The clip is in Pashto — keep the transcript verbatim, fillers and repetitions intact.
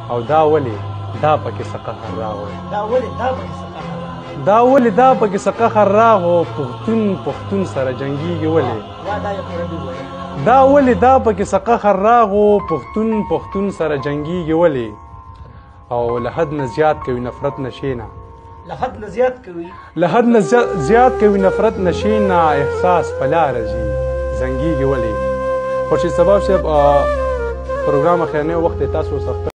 او دا ولې دا پکې څه قهر راغی دا ولې دا پکې څه قهر راغی دا ولې دا پکې څه قهر راغو پښتون پښتون سره جنګېږي ولې وا دا یې پوره ووایه دا ولې دا پکې څه قهر راغو پښتون پښتون سره جنګېږي ولې او له حد نه زیات کوي نفرت نشي نه له حد نه زیات کوي له حد نه زیات کوي نفرت نشي نه احساس په لاره ځي زنګېږي ولې خورشید صباح صاحب پروګرام اخرنی وخت تاسو څخه